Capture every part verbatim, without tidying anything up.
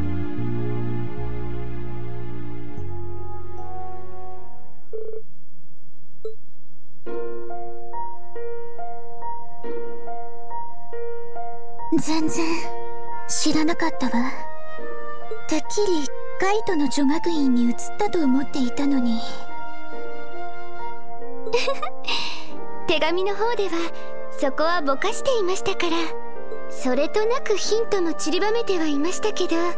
全然知らなかったわ。てっきりカイトの女学院に移ったと思っていたのに。 手紙の方ではそこはぼかしていましたから、それとなくヒントも散りばめてはいましたけど。は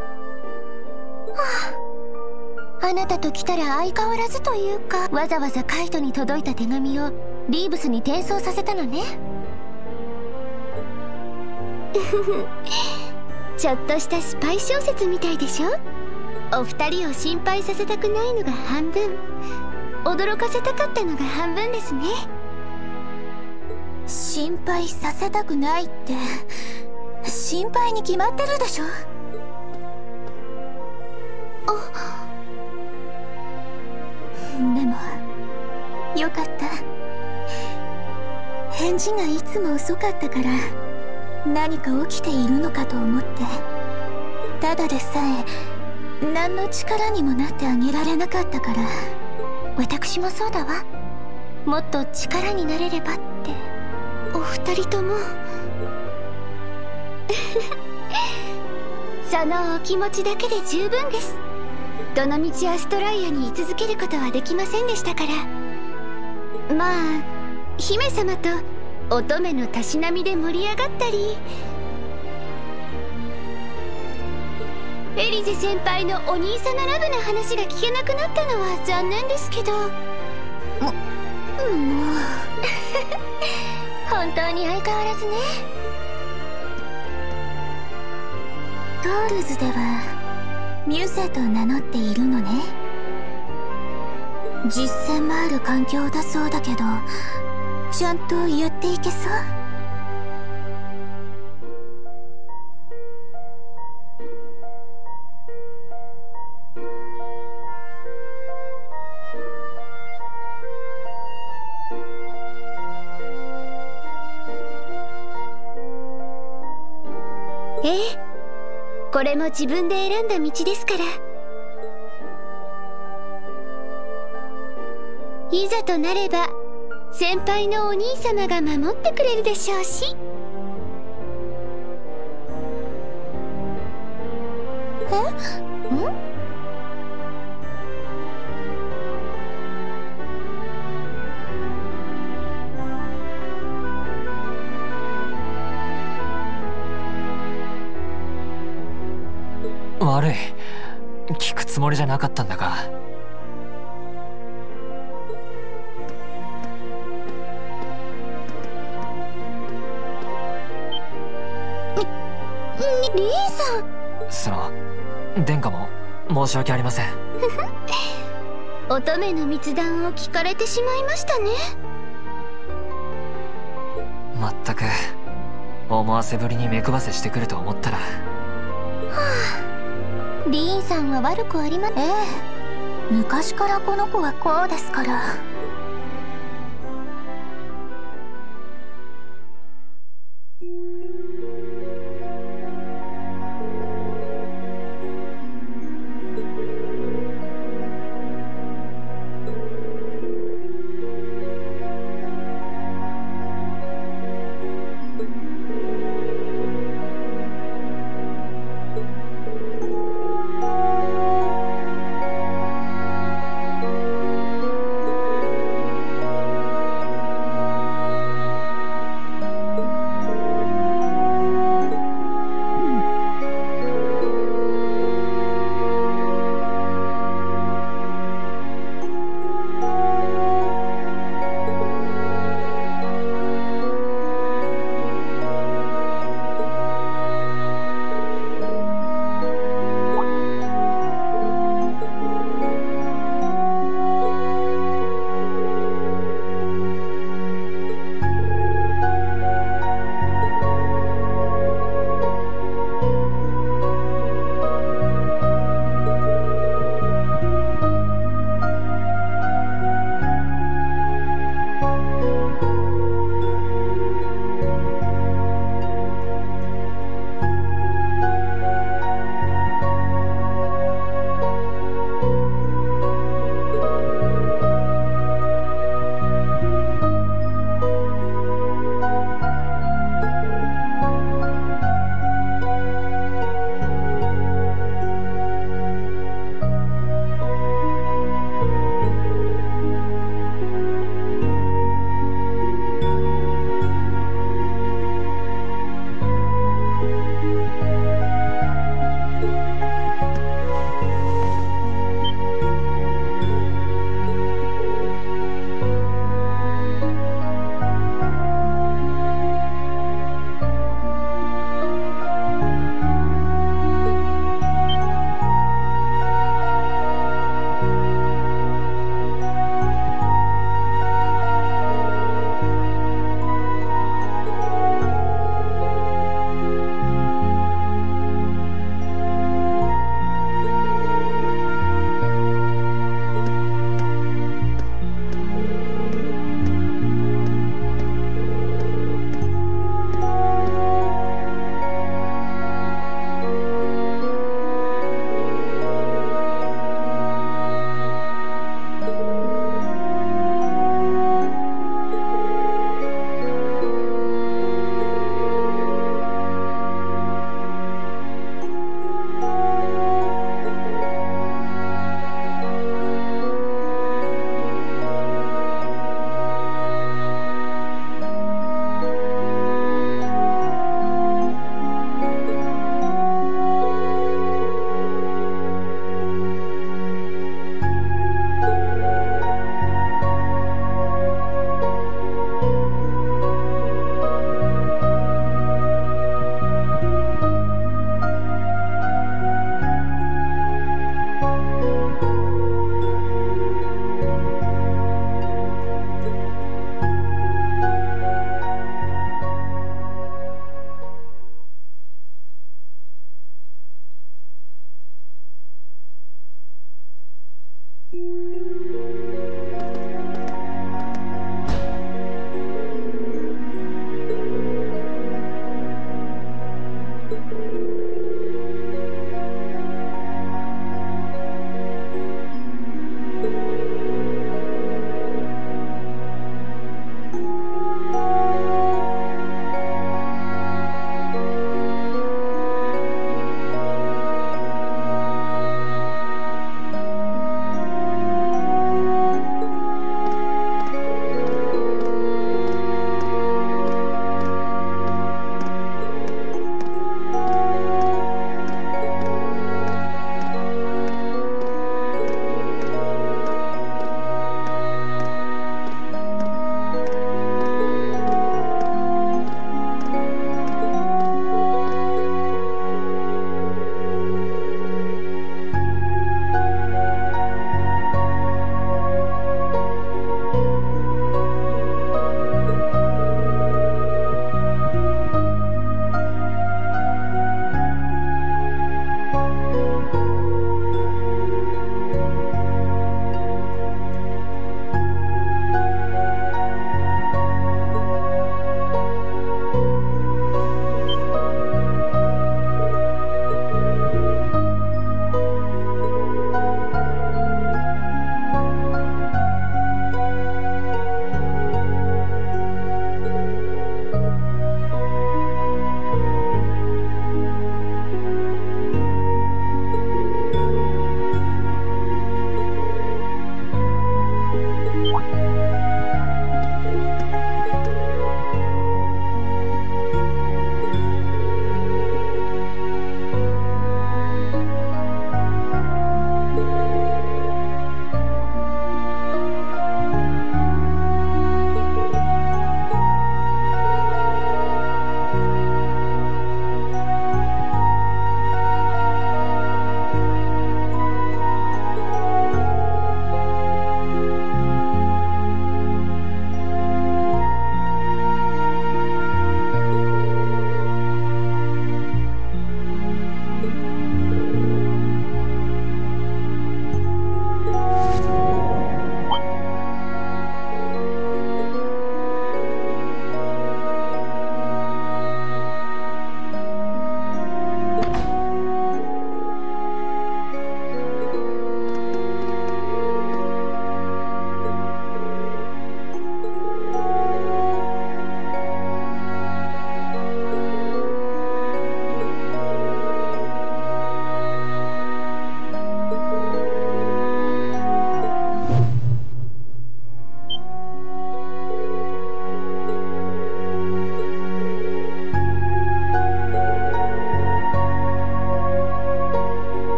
あ、あなたと来たら相変わらずというか、わざわざカイトに届いた手紙をリーブスに転送させたのね。 ちょっとしたスパイ小説みたいでしょ。お二人を心配させたくないのが半分、驚かせたかったのが半分ですね。 心配させたくないって心配に決まってるでしょ。あ、でもよかった。返事がいつも遅かったから何か起きているのかと思って、ただでさえ何の力にもなってあげられなかったから。私もそうだわ。もっと力になれればって。 お二人ともそのお気持ちだけで十分です。どのみちアストライアに居続けることはできませんでしたから。まあ姫様と乙女のたしなみで盛り上がったり、エリゼ先輩のお兄様ラブな話が聞けなくなったのは残念ですけど。も、 もう本当に相変わらずね。トールズではミュゼと名乗っているのね。実践もある環境だそうだけど、ちゃんとやっていけそう？ ええ、これも自分で選んだ道ですから。いざとなれば先輩のお兄様が守ってくれるでしょうし。 え？ん？ 悪い、聞くつもりじゃなかったんだが。 リリーさん。 その殿下も申し訳ありません。 乙女の密談を聞かれてしまいましたね。 まったく思わせぶりに目配せしてくると思ったら。 はあ、リーンさんは悪くありません。ええ、昔からこの子はこうですから。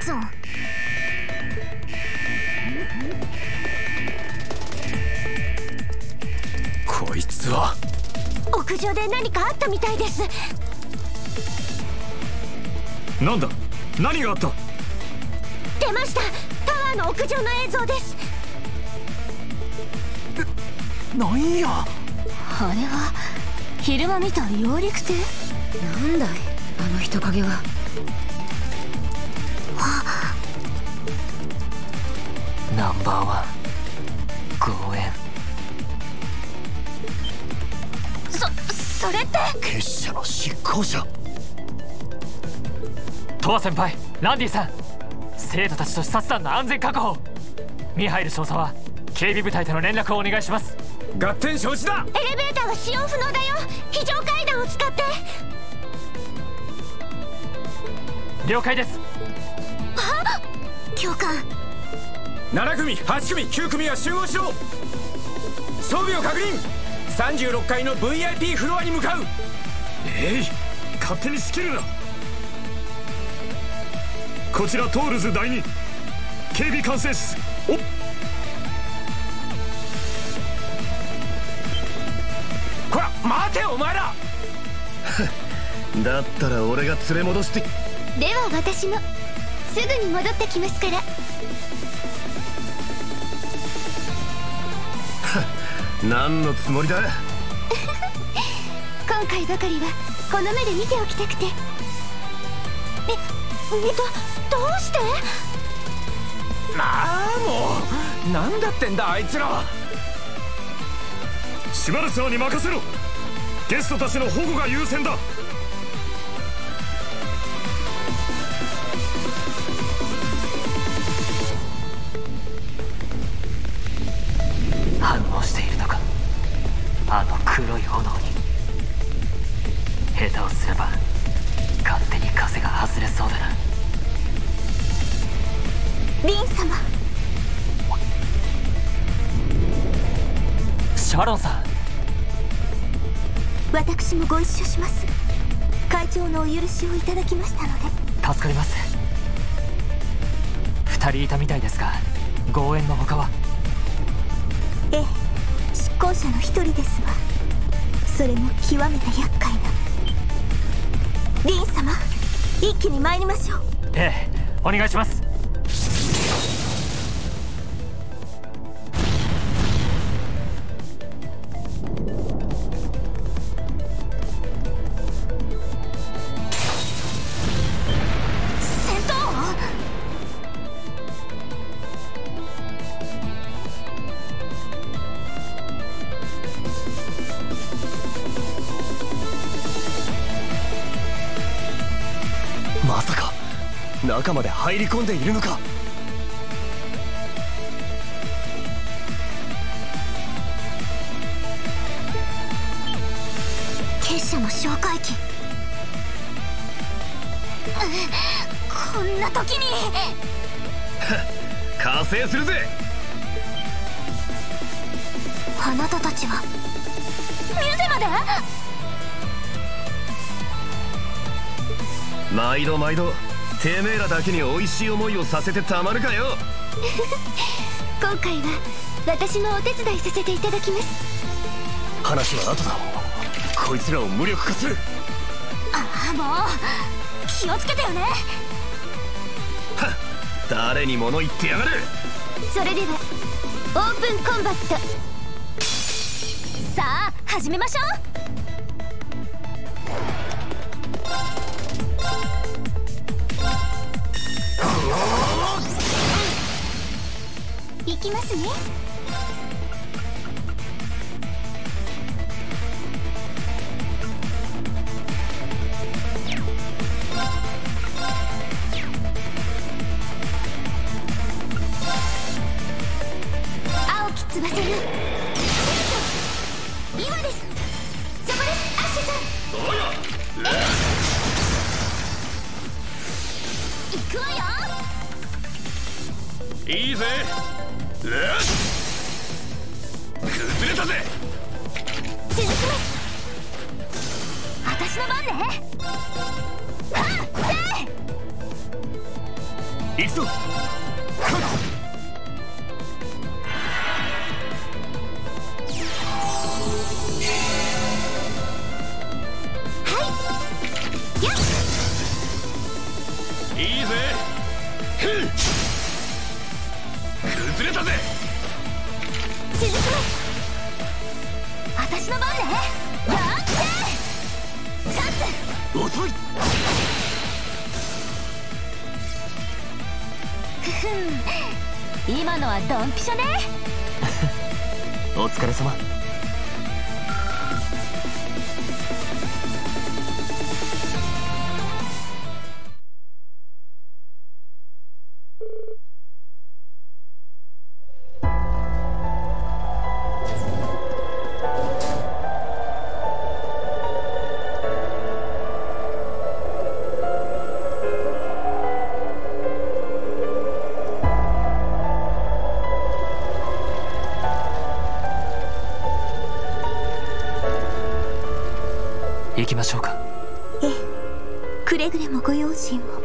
発音。 こいつは屋上で何かあったみたいです。 なんだ、何があった？ 出ました、タワーの屋上の映像です。 なんや、 あれは昼間見た揚陸艇？ なんだいあの人影は。 ナンバーワンゴーエン。 そそれって結社の執行者。 トワ先輩、ランディさん、生徒たちと視察団の安全確保。ミハイル少佐は警備部隊との連絡をお願いします。 合点承知だ。 エレベーターが使用不能だよ。非常階段を使って。 了解です。 はっ、教官。 なな組、はち組、きゅう組は集合しろ。装備を確認。さんじゅうろっかいの ブイアイピー フロアに向かう。えい、勝手に仕切るな。こちらトールズだいに警備管制室。おっ、こら待てお前らだったら俺が連れ戻して。 では私もすぐに戻ってきますから。 何のつもりだ今回ばかりはこの目で見ておきたくて。 え、えっとどうして？ ああ、もう何だってんだあいつら。シマルサーに任せろ。ゲストたちの保護が優先だ。 反応しているのか、あの黒い炎に。下手をすれば勝手に風が外れそうだな。 リン様。 シャロンさん、 私もご一緒します。会長のお許しをいただきましたので。 助かります。二人いたみたいですが、ゴーエンの他は？ ええ、執行者の一人ですわ。それも極めて厄介な。リン様、一気に参りましょう。 ええ、お願いします。 まさか中まで入り込んでいるのか。 結社の哨戒機。こんな時に加勢するぜ。 あなたたちはミュゼまで？ 毎度毎度てめえらだけに美味しい思いをさせてたまるかよ今回は私もお手伝いさせていただきます。 話は後だ。こいつらを無力化する。 ああ、もう気をつけてよね。 はっ、誰に物言ってやがる。 それではオープンコンバット。 さあ始めましょう。 いきますね。青き翼よ、今です。そこです、アッシュさん。 どうや行くわよ。 いいぜ。崩れたぜ。 続きます。私の番ね。はっせー。 行くぞ。いいぜ。ふん、崩れたぜ。 続きます。私の番ね。やってチャンス。 遅い。 ふふん、今のはドンピシャね。 お疲れ様。行きましょうか。 ええ、くれぐれもご用心を。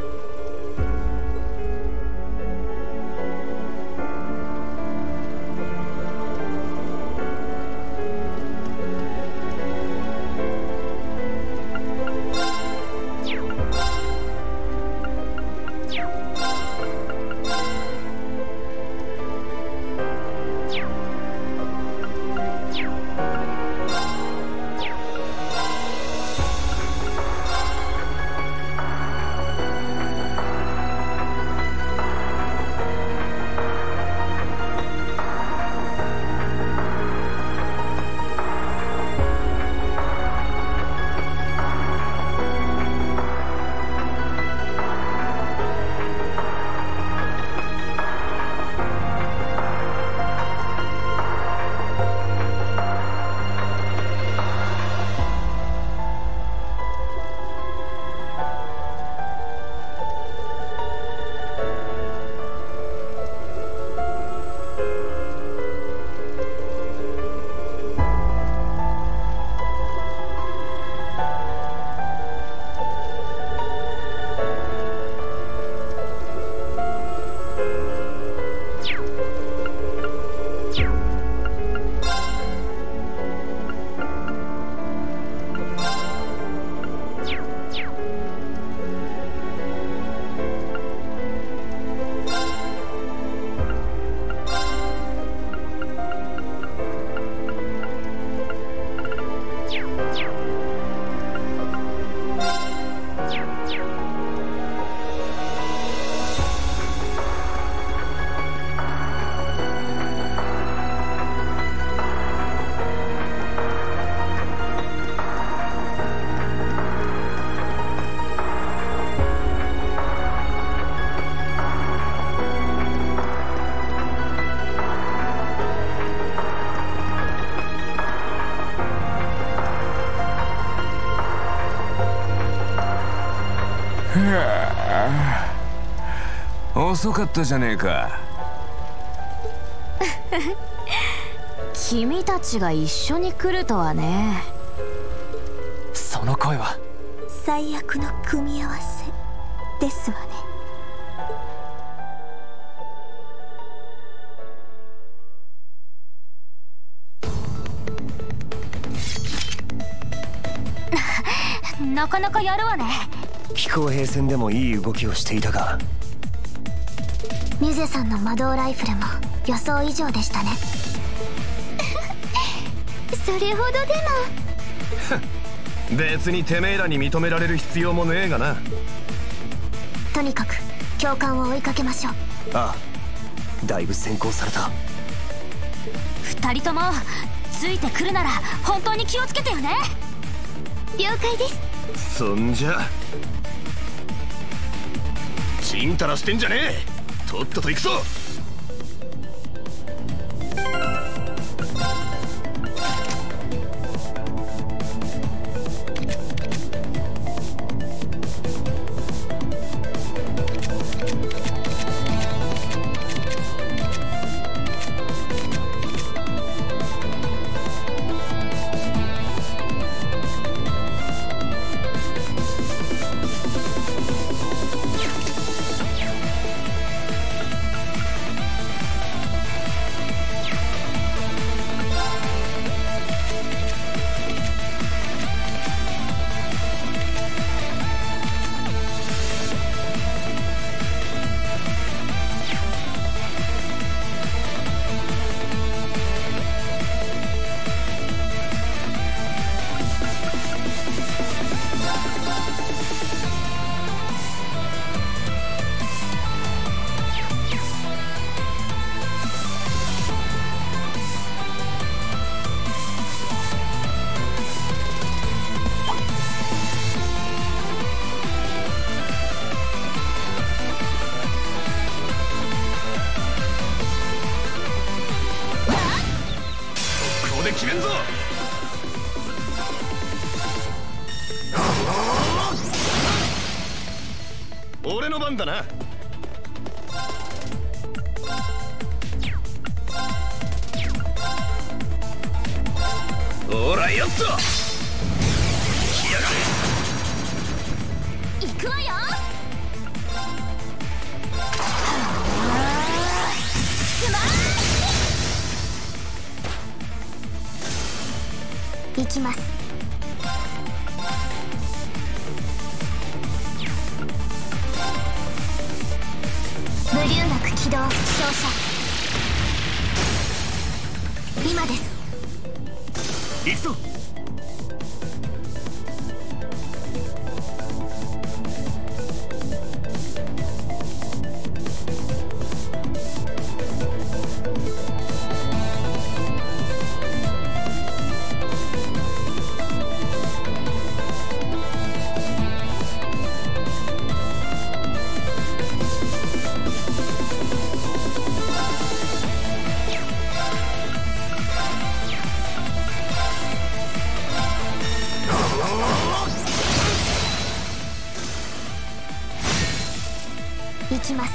遅かったじゃねえか。 君たちが一緒に来るとはね。 その声は最悪の組み合わせですわね。 なかなかやるわね。 気候兵戦でもいい動きをしていたが、 ミュゼさんの魔導ライフルも予想以上でしたね。それほどでも別にてめえらに認められる必要もねえがな。 とにかく教官を追いかけましょう。 ああ、だいぶ先行された。 二人ともついてくるなら本当に気をつけてよね。 了解です。 そんじゃちんたらしてんじゃねえ。とっとと行くぞ。 決めんぞ。俺の番だな。ほらよっと来やがれ。 行くわよ。スマ行きます。無流膜起動。照射。今です。 行くぞ。 行きます。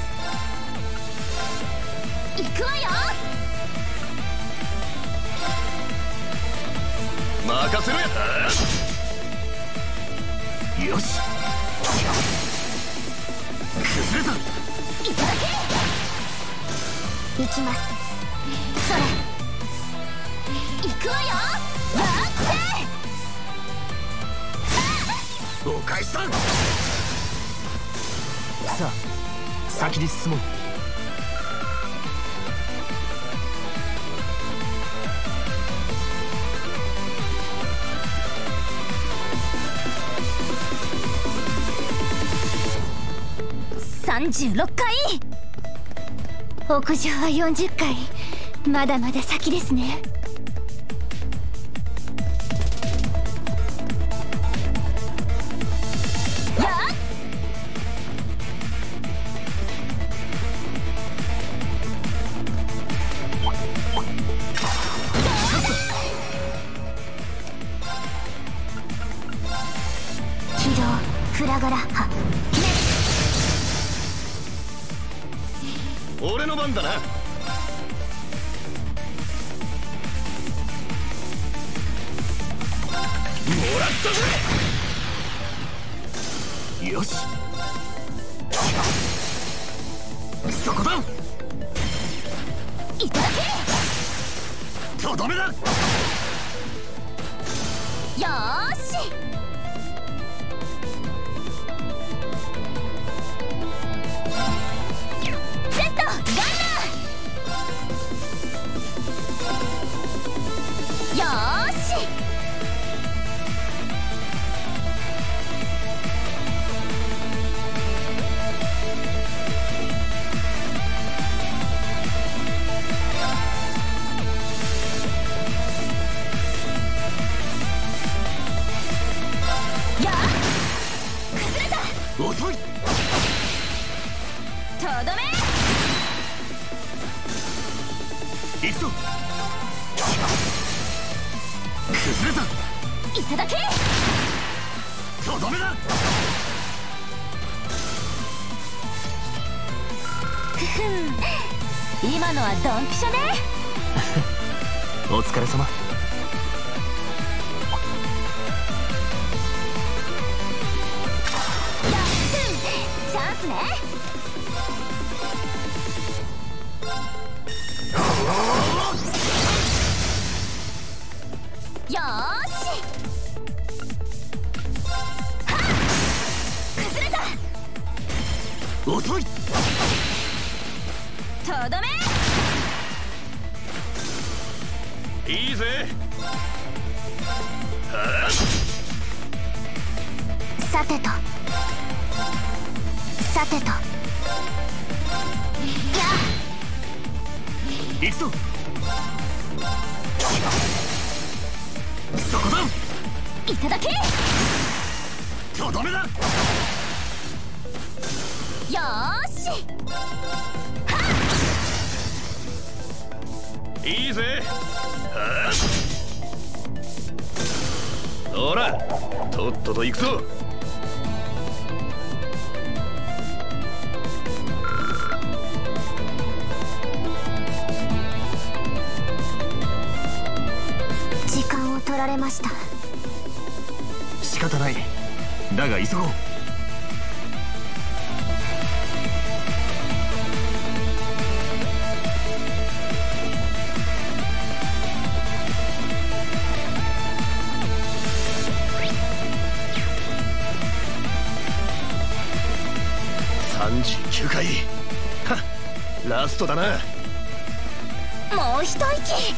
行くわよ。 任せろや。よし崩れた。 いただけ。 行きます。それ。 行くわよ。待って。 お返しさん。さあ先に進もう。 さんじゅうろっかい。 屋上はよんじゅっかい。まだまだ先ですね。フラガラッハ。 俺の番だな。もらったぜ。よしそこだ。 いただけ。とどめだ。 け。よーし。よーし。やあ、崩れた。 遅い。 とどめ。 行くぞ。崩れた。 いただけ。 とどめだ。 ふふん、今のはドンピシャね。 お疲れ様。 やっチャンスね。よーし。はっ、崩れた。 遅い。 とどめ。 いいぜ。 さてとさてと。や行くぞ。そこだ。 いただけ。 とどめだ。 よーし。はっ、 いいぜ。 ほらとっとと行くぞ。 時間を取られました。 仕方ない。だが急ごう。さんじゅうきゅうかい。はっ、ラストだな。 もう一息。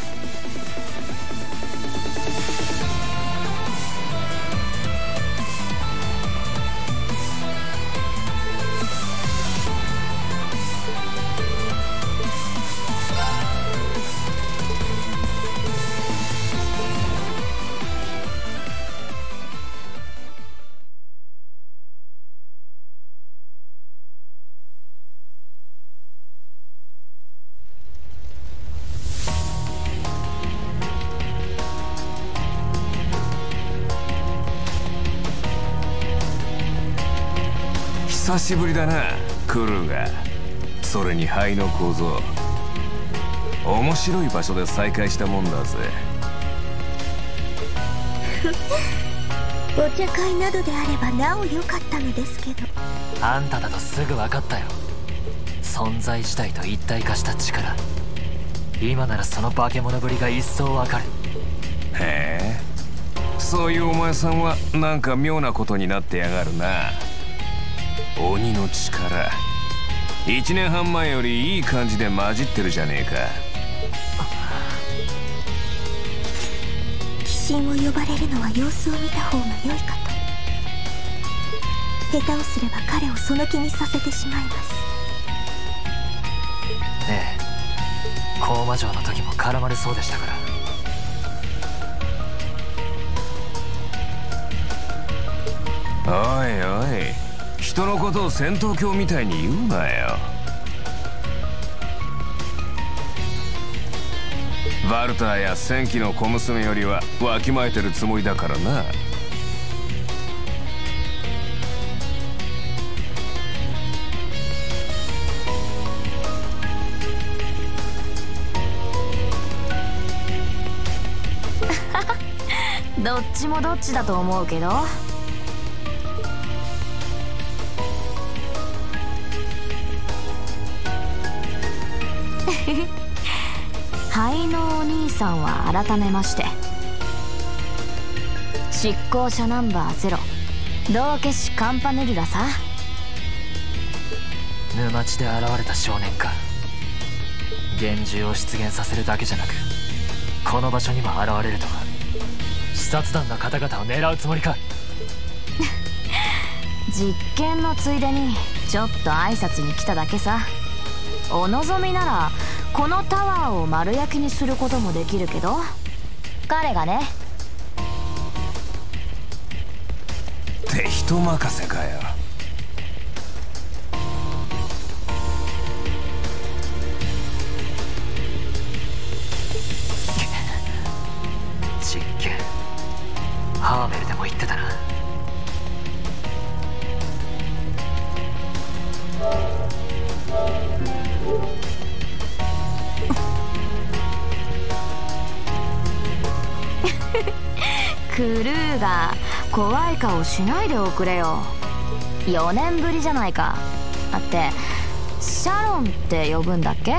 久しぶりだなクルーが。それに肺の構造、面白い場所で再会したもんだぜ。 お茶会などであればなお良かったのですけど。 あんただとすぐ分かったよ。存在自体と一体化した力。今ならその化け物ぶりが一層分かる。 へえ、そういうお前さんはなんか妙なことになってやがるな。鬼の力、一年半前よりいい感じで混じってるじゃねえか。 鬼神を呼ばれるのは様子を見た方が良いかと。下手をすれば彼をその気にさせてしまいます。 ええ、高魔城の時も絡まれそうでしたから。 おいおい、人のことを戦闘狂みたいに言うなよ。バルターや戦記の小娘よりはわきまえてるつもりだからな。 どっちもどっちだと思うけど。灰のお兄さんは改めまして、執行者ナンバーゼロ道化師カンパネルラさ。 沼地で現れた少年か。幻獣を出現させるだけじゃなくこの場所にも現れるとは。視察団の方々を狙うつもりか。 実験のついでにちょっと挨拶に来ただけさ。お望みならこのタワーを丸焼きにすることもできるけど、彼がね。 って人任せかよ。 実験、ハーメルでも言ってたな。 クルーが怖い顔しないでおくれよ。よねんぶりじゃないか。だってシャロンって呼ぶんだっけ。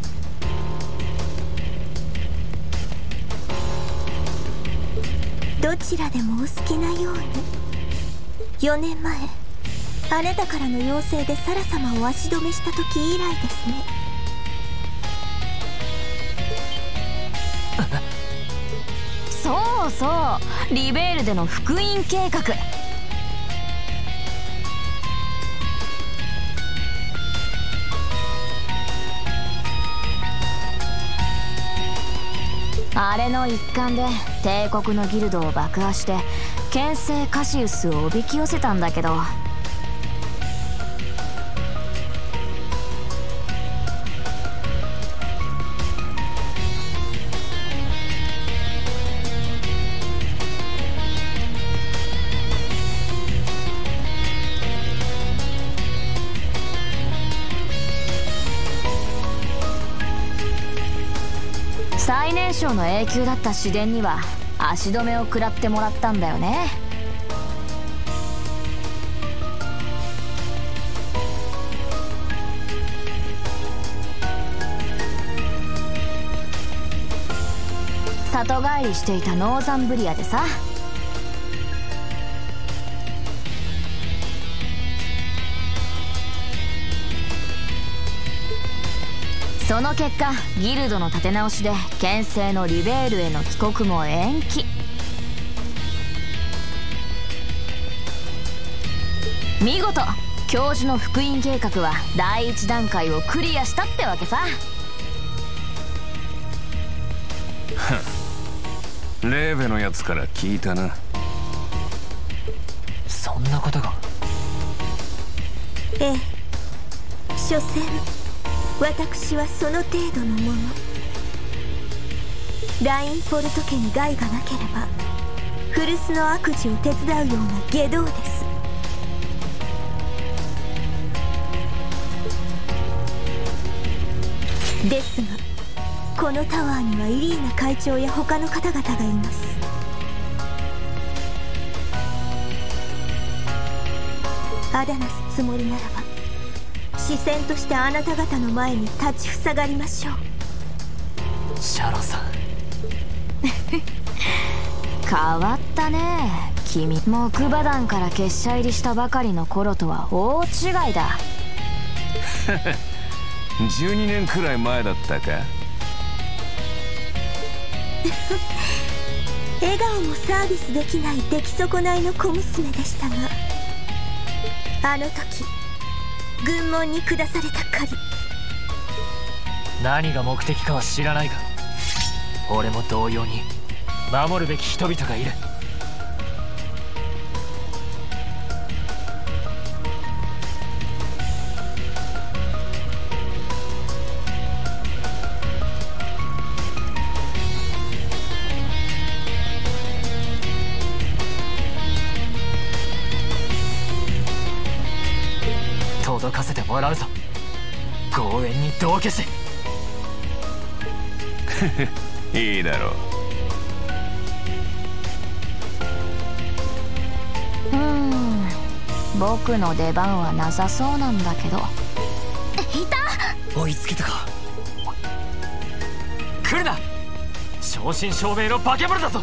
どちらでもお好きなように。よねんまえあなたからの要請でサラ様を足止めした時以来ですね。 そうそうリベールでの復員計画。あれの一環で帝国のギルドを爆破して牽制カシウスをおびき寄せたんだけど、 最年少の永久だった市電には足止めを食らってもらったんだよね。里帰りしていたノーザンブリアでさ。その結果ギルドの立て直しで牽制のリベールへの帰国も延期。見事教授の復員計画は第一段階をクリアしたってわけさ。 レーベのやつから聞いたな。 そんなことが。 ええ、所詮私はその程度のもの。ラインフォルト家に害がなければ古巣の悪事を手伝うような外道です。ですがこのタワーにはイリーナ会長や他の方々がいます。アダナスつもりならば視線としてあなた方の前に立ちふさがりましょう。 シャロンさん変わったね君。木馬団から結社入りしたばかりの頃とは大違いだ。 じゅうにねんくらい前だったか。 笑顔もサービスできない出来損ないの小娘でしたが、あの時軍門に下された狩り。 何が目的かは知らないが俺も同様に守るべき人々がいる。届かせてもらうぞ強引に道化し。 いいだろう。うーん僕の出番はなさそうなんだけど。 いた。 追いつけたか。来るな正真正銘の化け物だぞ。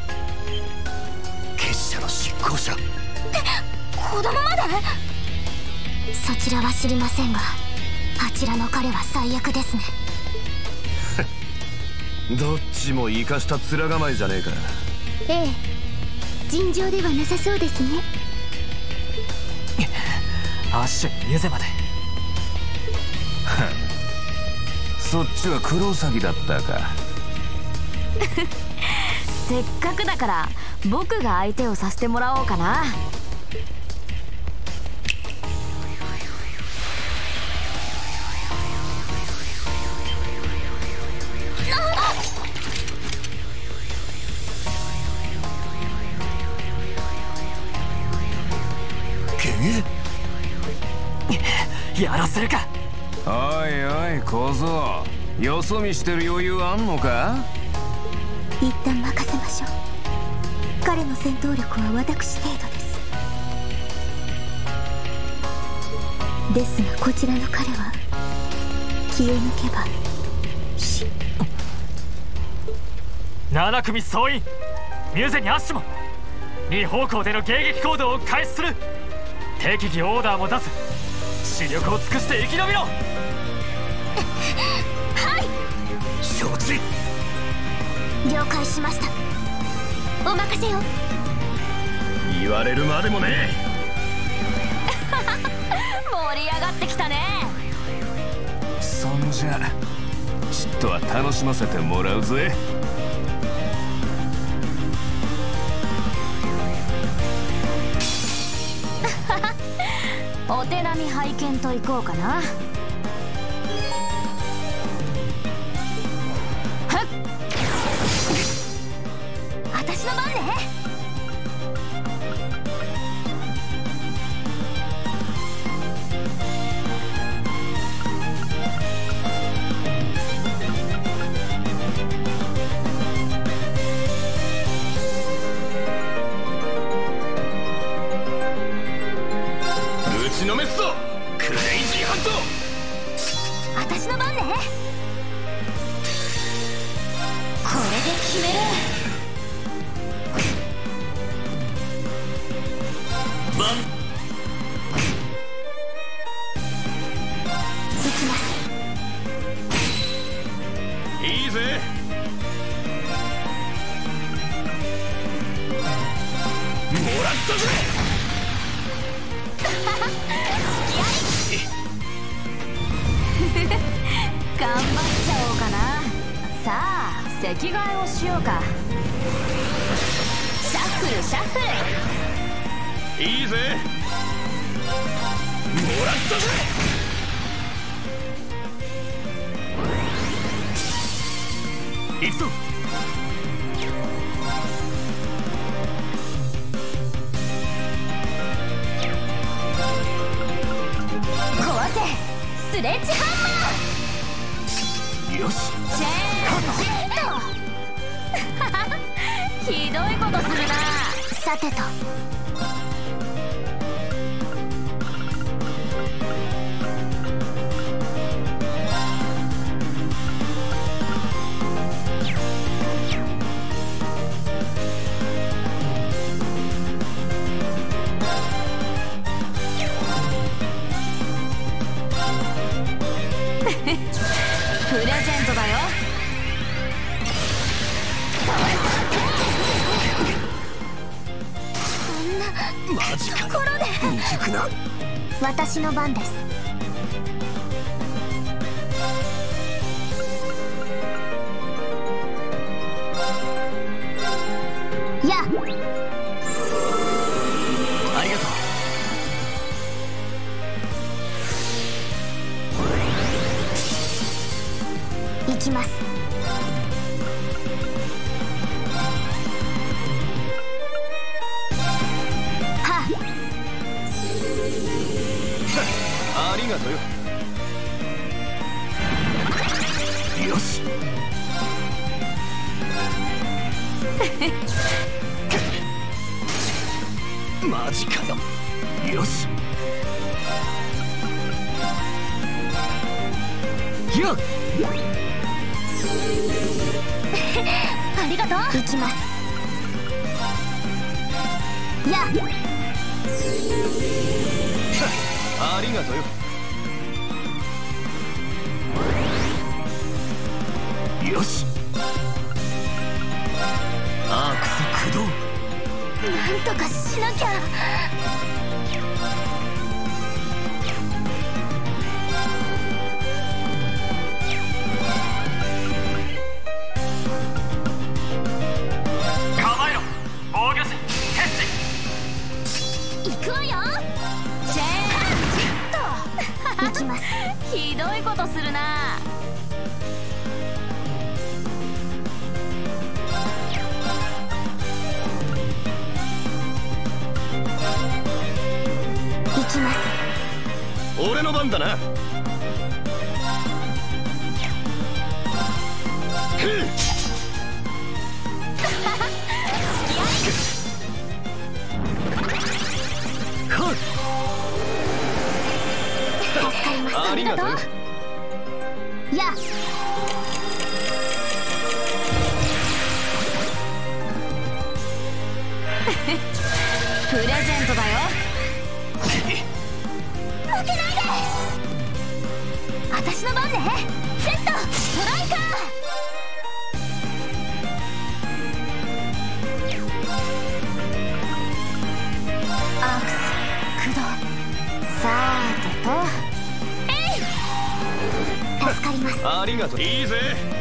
結社の執行者。 子供まで。そちらは知りませんがあちらの彼は最悪ですね。 どっちも生かした面構えじゃねえか。 ええ、尋常ではなさそうですね。 アッシュにミュゼまで。 そっちはクロウサギだったか。 せっかくだから僕が相手をさせてもらおうかな。 やらせるか。 おいおい小僧、よそ見してる余裕あんのか。 一旦任せましょう。彼の戦闘力は私程度です。ですがこちらの彼は気を抜けば死。 なな組総員ミュゼにアッシュもに方向での迎撃行動を開始する。適宜オーダーも出す。視力を尽くして生き延びろ。はい。 承知。 了解しました。お任せよ。 言われるまでもね。 盛り上がってきたね。 そんじゃちっとは楽しませてもらうぜ。 お手並み拝見といこうかな。 私の番ね。 の番ね。これで決める。 番行きます。 いいぜ。 もらったぜ。 頑張っちゃおうかな。さあ席替えをしようか。シャッフルシャッフル。 いいぜ。 もらったぜ。行くぞ。 壊せスレッジハンマー。 よし。 チェンジひどいことするな。さてとプレゼントだよ。こんなマジか。 ところで未熟な。 私の番です。やありがとう。 行きます。はっありがとうよ。 よし。マジかよ。よし。よっ。 ありがとう。行きます。やありがとうよ。 よし。アークス駆動。 なんとかしなきゃ。 構えろ防御士決行くわよ。チェーンジっと行きます。ひどいことするな。行きます。 俺の番だな。 助かります。 ありがとうよ。 やプレゼントだよ。負けないで。私の番ね。セットストライカー。アークス駆動。さーてとえい助かります。 ありがとう。いいぜ。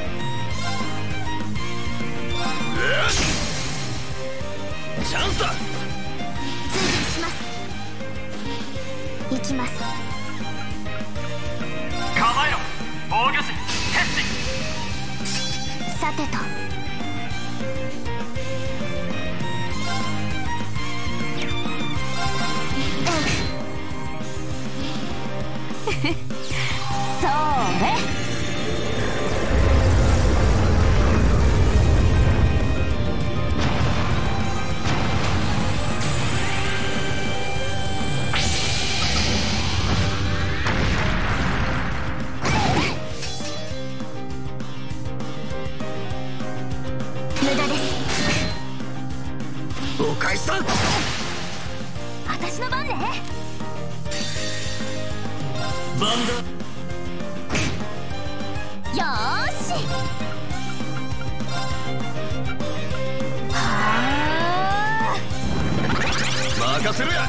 チャンスだ。 追撃します。行きます。 構えろ防御士決さてとそれした。 私の番ね。 番だ。 よーし。はあ。 任せろや。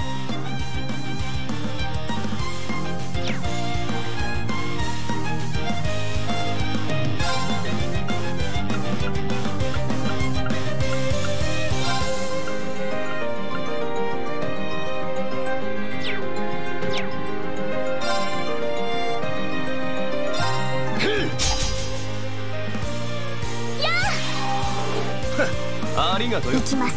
ありがとうよ。 行きます。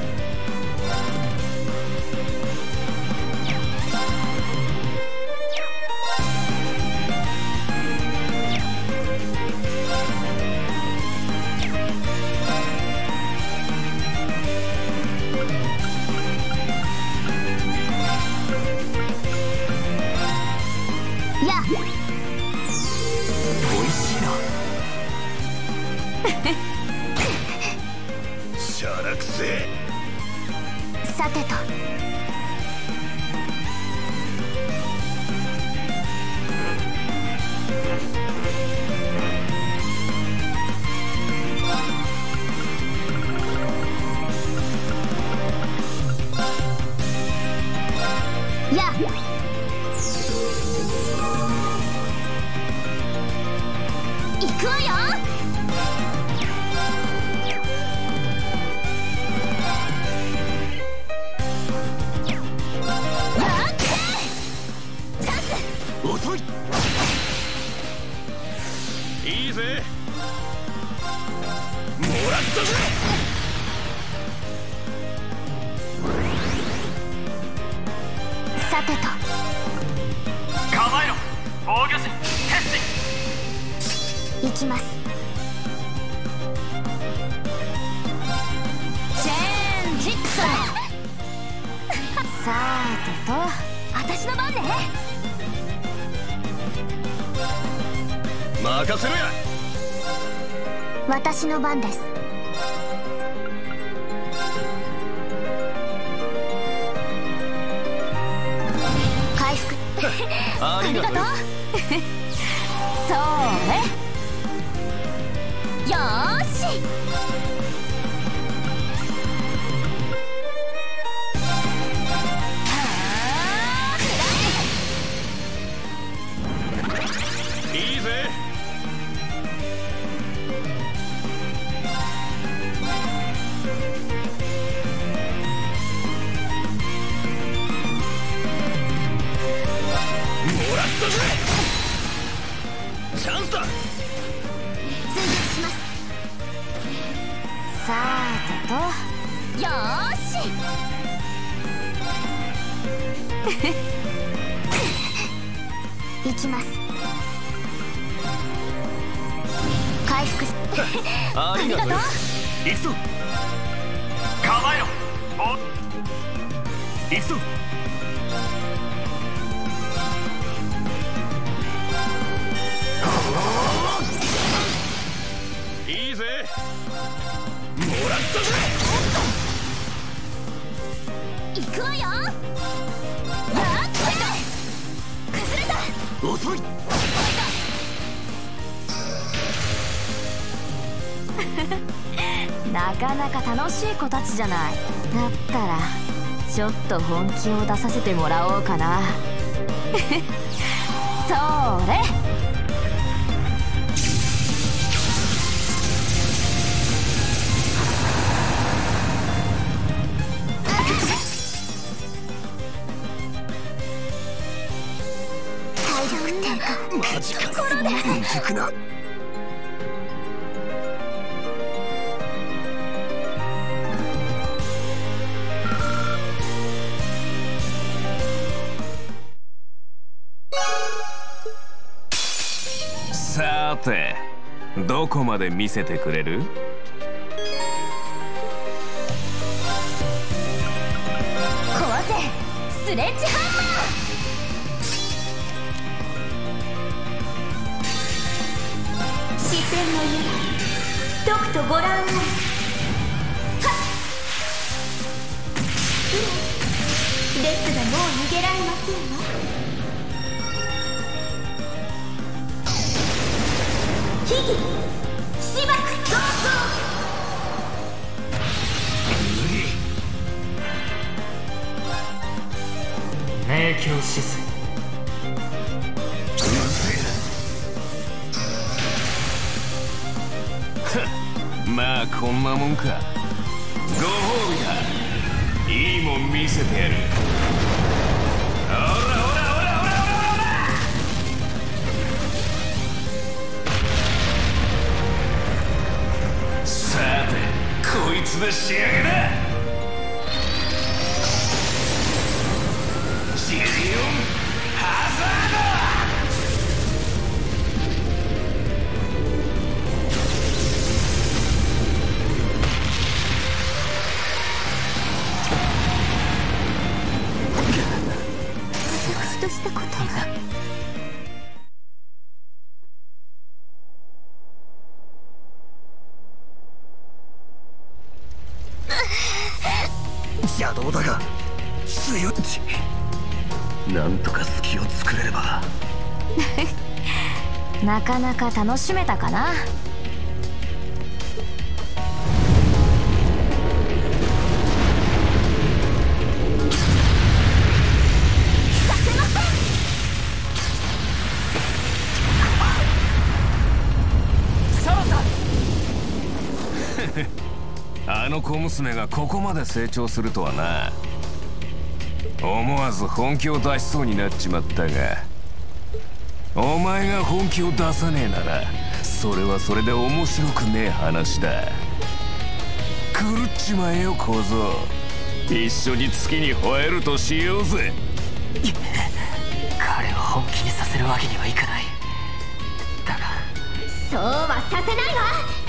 や。 おいしいな。しゃらくせ。 さてと。や。行くわよ。 遅い。いいぜ。もらったぜ。 さてと。 構えろ防御士決心。 行きます。チェンジ。さーてと、私の番ね。 任せろや。 私の番です。回復。 ありがとう。 そうね。よーし。 いいぜ。もらったぜ。チャンスだ。 追撃します。さーてと。よーし。行きます。回復。 ありがとう。行くぞ。 構えろ行くぞ。いいぜ。もらったぜ。 行くわよ。やっ崩れた。 遅い。 なかなか楽しい子たちじゃない。だったらちょっと本気を出させてもらおうかな。それ。体力低下。 マジか。 ところで。 熟な。 さて、どこまで見せてくれる？ 壊せスレッジハンマー。視線の揺れ、とくとご覧を。はっ。 ですがもう逃げられませんわ。秘技しばく早々。 明鏡止水。 まあこんなもんか。ご褒美だ。いいもん見せてやる。ほらほらほらほらほらほら。さてこいつで仕上げだ。ジリオンハザード。 としたことが邪道だが強い。なんとか隙を作れれば。 なかなか楽しめたかな。 あの小娘がここまで成長するとはな。思わず本気を出しそうになっちまったが、お前が本気を出さねえならそれはそれで面白くねえ話だ。狂っちまえよ小僧。一緒に月に吠えるとしようぜ。 彼を本気にさせるわけにはいかない。だがそうはさせないわ。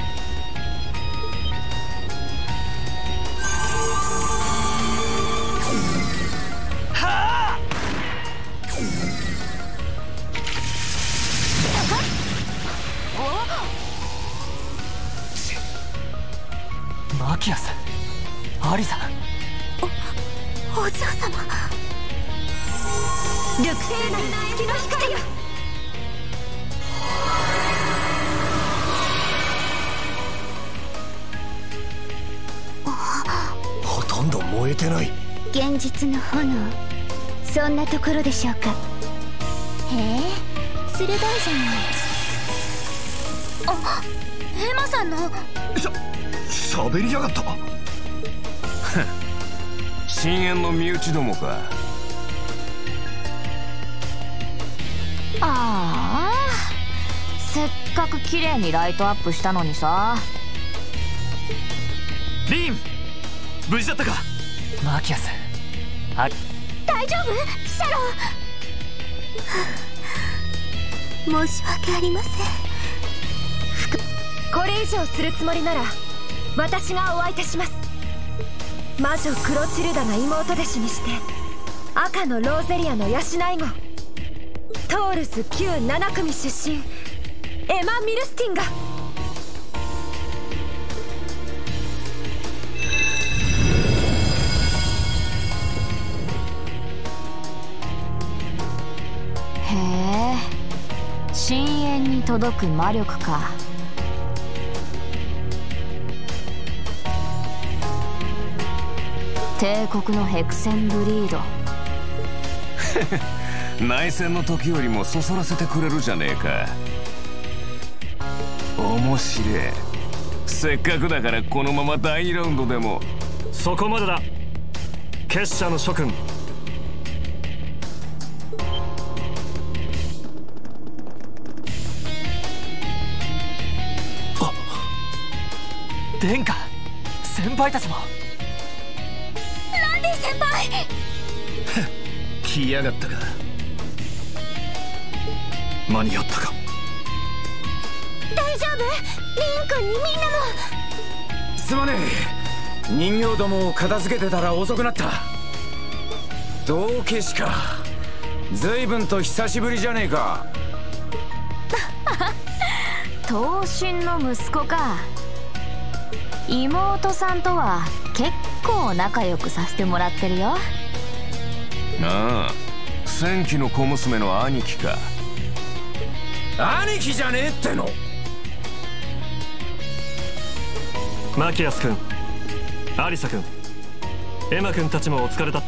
マキアス、アリサ。 お、お嬢様。 ルクセーナ月の光よ。 ほとんど燃えてない。 現実の炎、そんなところでしょうか。へえ、鋭いじゃない。 あ、エマさんの。 しゃ喋りやがった。 深淵の身内どもか。 ああ、せっかく綺麗にライトアップしたのにさ。 リン、無事だったか。 マキアス、あ、 大丈夫シャロン。 申し訳ありません。 これ以上するつもりなら私がお相手します。魔女クロチルダが妹弟子にして赤のローゼリアの養い子、トールスきゅうなな組出身エマ・ミルスティンが。 へえ、深淵に届く魔力か。帝国のヘクセンブリード。 内戦の時よりもそそらせてくれるじゃねえか。面白え。せっかくだからこのままだいにラウンドでも。 そこまでだ、結社の諸君。 殿下、先輩たちも。 ランディ先輩。 来やがったか。間に合ったか。 大丈夫？リン君にみんなも。 すまねえ、人形どもを片付けてたら遅くなった。道化師か。随分と久しぶりじゃねえか。 刀身の息子か。妹さんとは結構仲良くさせてもらってるよ。 ああ、戦記の小娘の兄貴か。 兄貴じゃねえっての。 マキアス君、アリサ君、エマ君たちもお疲れだった。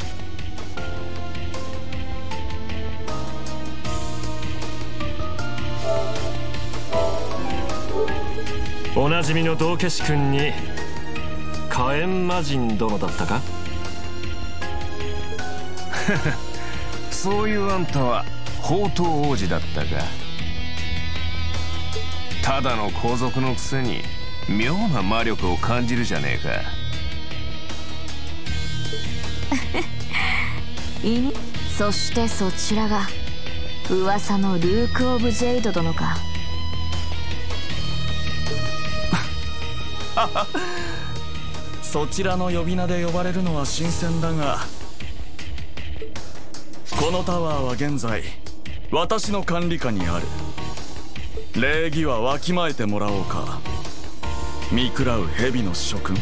おなじみの道化師君に火炎魔人殿だったか。 そういうあんたは宝刀王子だったか。ただの皇族のくせに妙な魔力を感じるじゃねえか。いにそしてそちらが噂のルーク・オブ・ジェイド殿か。 そちらの呼び名で呼ばれるのは新鮮だが、このタワーは現在私の管理下にある。礼儀はわきまえてもらおうか。見食らう蛇の諸君。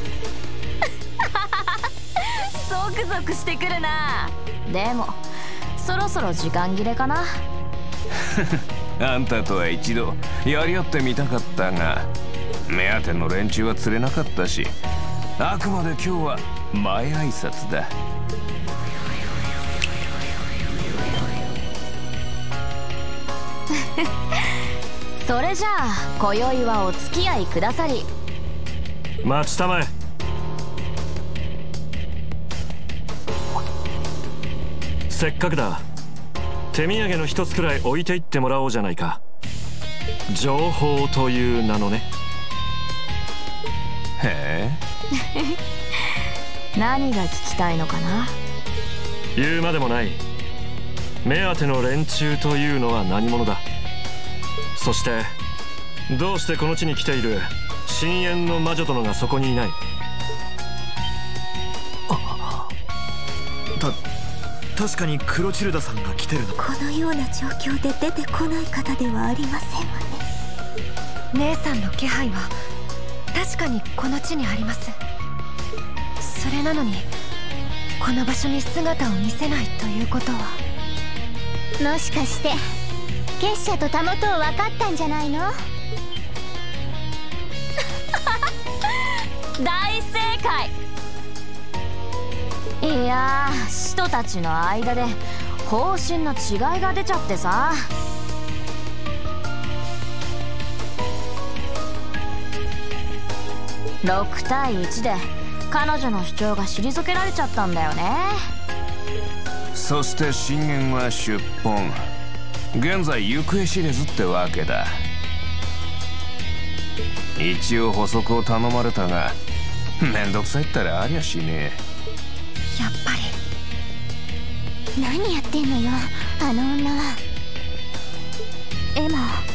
ゾクゾクしてくるな。でもそろそろ時間切れかな。 あんたとは一度やり合ってみたかったが、目当ての連中は釣れなかったし、あくまで今日は前挨拶だ。 それじゃあ今宵はお付き合いくださり。 待ちたまえ。せっかくだ、手土産の一つくらい置いていってもらおうじゃないか。情報という名のね。 へえ。何が聞きたいのかな。 言うまでもない。目当ての連中というのは何者だ。そしてどうしてこの地に来ている深淵の魔女殿がそこにいない。 た確かにクロチルダさんが来てるの。 このような状況で出てこない方ではありませんわね。 姉さんの気配は確かにこの地にあります。それなのにこの場所に姿を見せないということは、 もしかして結社とたもとを分かったんじゃないの。 大正解。いやー、使徒たちの間で方針の違いが出ちゃってさ。ろくたいいちで彼女の主張が退けられちゃったんだよね。 そして深淵は出奔。現在行方知れずってわけだ。一応補足を頼まれたが、めんどくさいったらありゃしねえ。 やっぱり何やってんのよあの女は。エマ。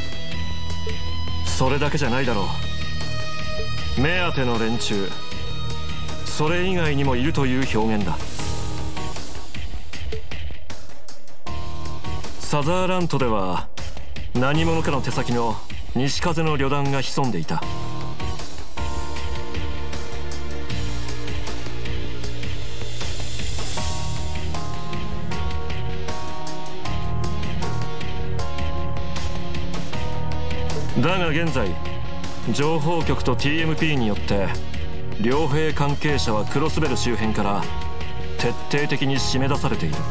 それだけじゃないだろう。目当ての連中、それ以外にもいるという表現だ。サザーラントでは何者かの手先の西風の旅団が潜んでいた。だが現在情報局と ティーエムピー によって両兵関係者はクロスベル周辺から徹底的に締め出されている。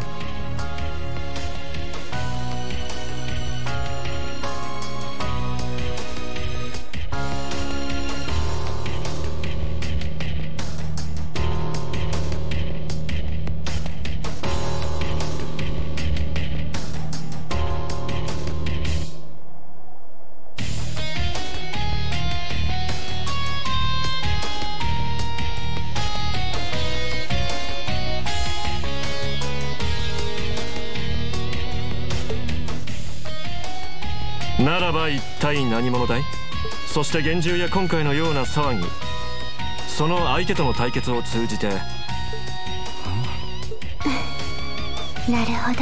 ならば一体何者だい。そして幻獣や今回のような騒ぎ、その相手との対決を通じて。 なるほど。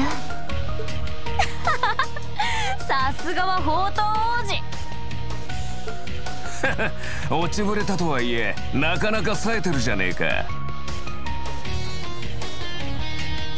さすがは宝刀王子。 落ちぶれたとはいえなかなか冴えてるじゃねえか。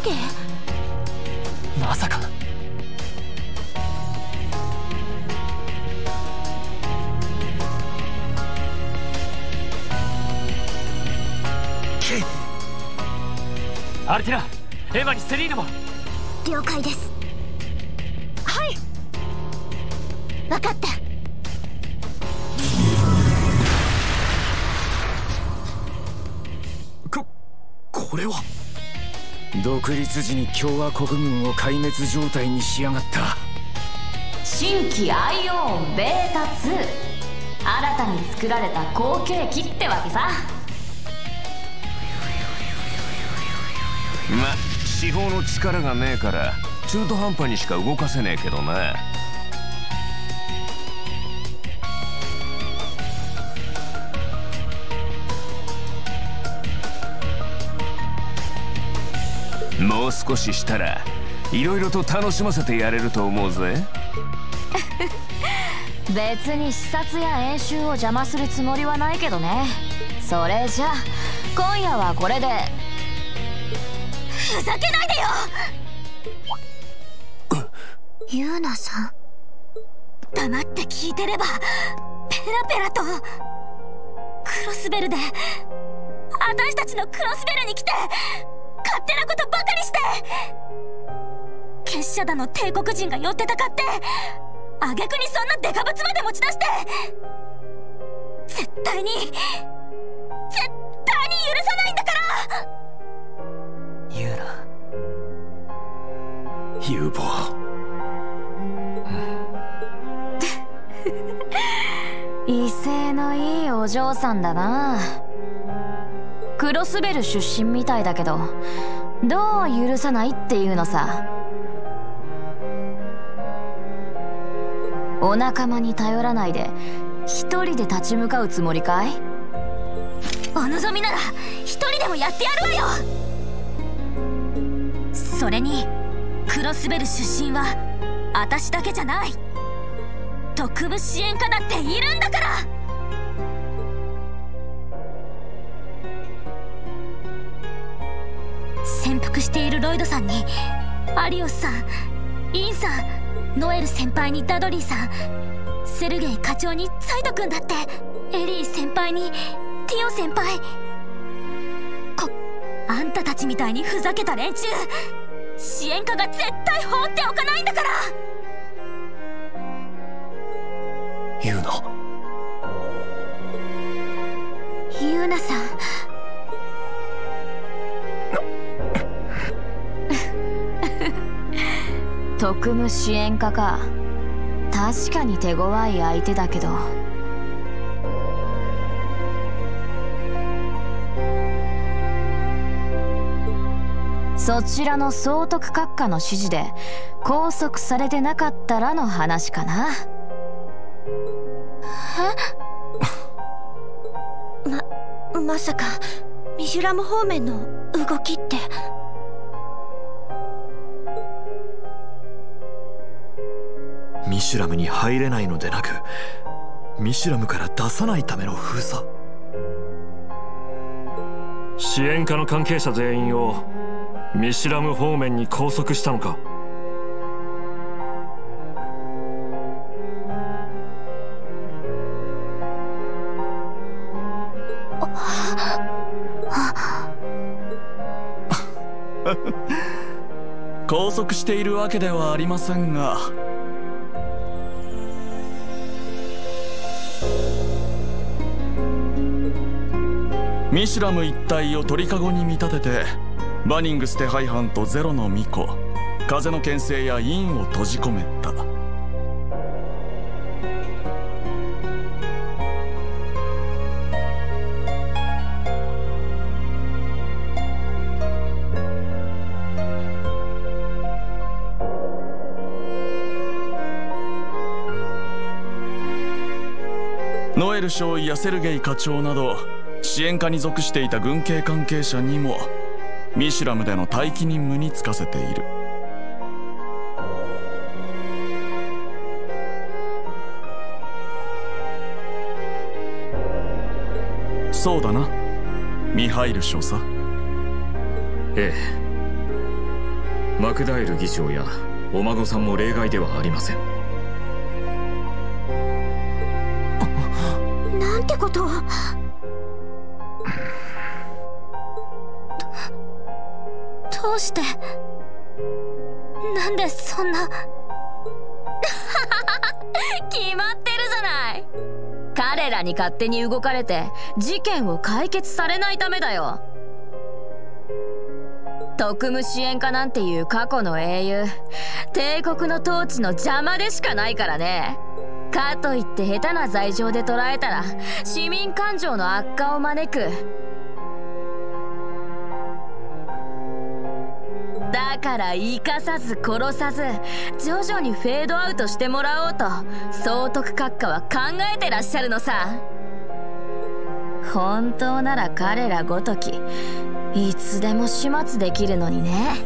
ゲまさか。アルティナ、エマにセリーヌも。 了解です。 はい、 分かった。 ここれは独立時に共和国軍を壊滅状態にしやがった新規アイオンベータツー、新たに作られた後継機ってわけさ。 ま、司法の力がねえから中途半端にしか動かせねえけどな。もう少ししたらいろいろと楽しませてやれると思うぜ。 別に視察や演習を邪魔するつもりはないけどね。それじゃ今夜はこれで。 ふざけないでよユーナさん。黙って聞いてればペラペラと。クロスベルで私たちのクロスベルに来て勝手なことばかりして、結社だの帝国人が寄ってたかって挙句にそんなデカブツまで持ち出して、絶対に絶対に許さないんだから。 ユーナ、 ユーボ威勢のいいお嬢さんだな。クロスベル出身みたいだけど、どう許さないっていうのさ。お仲間に頼らないで一人で立ち向かうつもりかい？ お望みなら一人でもやってやるわよ。それにクロスベル出身は私だけじゃない。特務支援家だっているんだから。潜伏しているロイドさんにアリオスさん、インさん、ノエル先輩にダドリーさん、セルゲイ課長にサイド君だって、エリー先輩にティオ先輩。こあんたたちみたいにふざけた連中、支援家が絶対放っておかないんだから。 ユーナユーナさん。 特務支援家か。確かに手強い相手だけど。そちらの総督閣下の指示で拘束されてなかったらの話かな。 ま、まさかミシュラム方面の動きって。 ミシュラムに入れないのでなく、ミシュラムから出さないための封鎖。 支援家の関係者全員をミシュラム方面に拘束したのか。 拘束しているわけではありませんが、ミシュラム一帯を鳥かごに見立ててバニングス手配犯とゼロの巫女、風の牽制やインを閉じ込めた。ノエル少尉やセルゲイ課長など支援下に属していた軍系関係者にもミシュラムでの待機任務に就かせている。そうだな、ミハイル少佐。 ええ、 マクダエル議長やお孫さんも例外ではありません。 なんてことを。どうして、なんでそんな。 決まってるじゃない。彼らに勝手に動かれて事件を解決されないためだよ。特務支援家なんていう過去の英雄、帝国の統治の邪魔でしかないからね。かといって下手な罪状で捉えたら市民感情の悪化を招く。だから生かさず殺さず徐々にフェードアウトしてもらおうと総督閣下は考えてらっしゃるのさ。本当なら彼らごときいつでも始末できるのにね。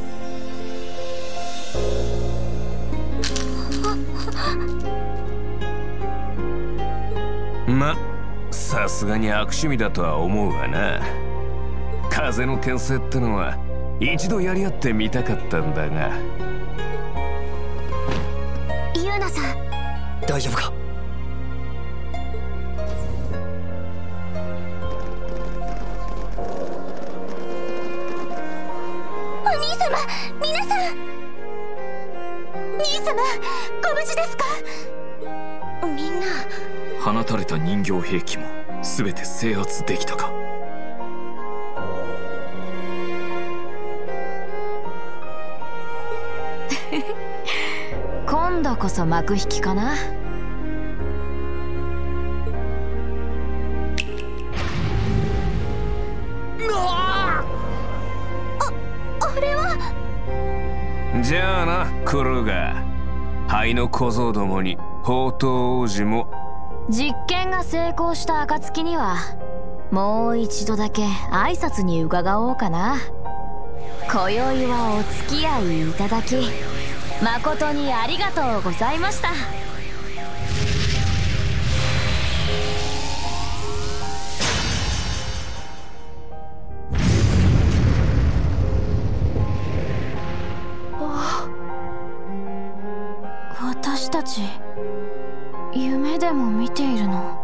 ま、さすがに悪趣味だとは思うわな。風の転生ってのは一度やり合ってみたかったんだが。 ユーナさん、 大丈夫か？ お兄様、皆さん。兄様、ご無事ですか？みんな。 放たれた人形兵器も全て制圧できたか？ 今度こそ幕引きかな。 あ、あれは。 じゃあな、クルーガー。灰の小僧どもに宝刀王子も。 実験が成功した暁にはもう一度だけ挨拶に伺おうかな。今宵はお付き合いいただき誠にありがとうございました。私たち夢でも見ているの？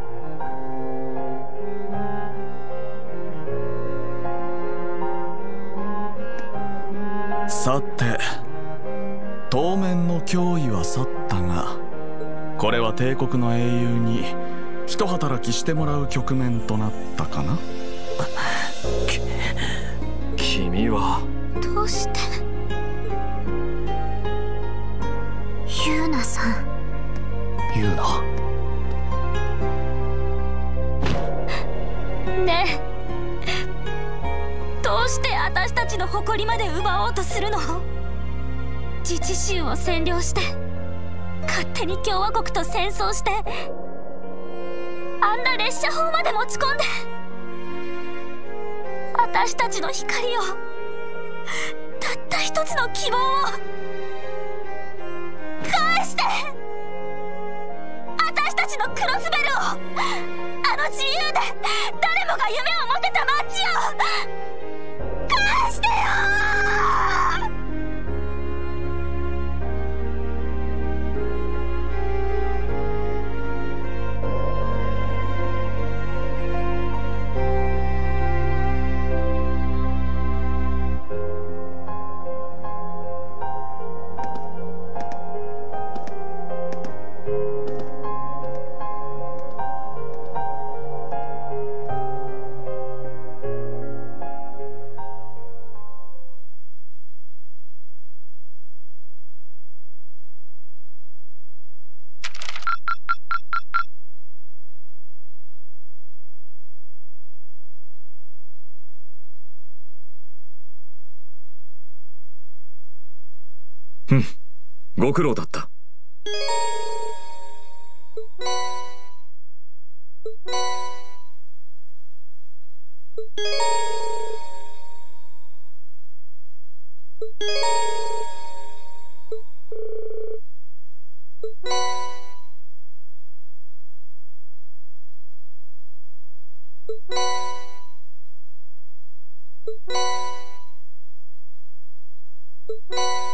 さて、当面の脅威は去ったが、これは帝国の英雄に一働きしてもらう局面となったかな。 君はどうして。ユーナさん。 ユーナ。 ねえ、どうして私たちの誇りまで奪おうとするの？自治州を占領して勝手に共和国と戦争して、あんな列車砲まで持ち込んで、私たちの光を、たった一つの希望を返して、私たちのクロスベルを、あの自由で誰もが夢を持てた街を返してよー。 うん、ご苦労だった。 う。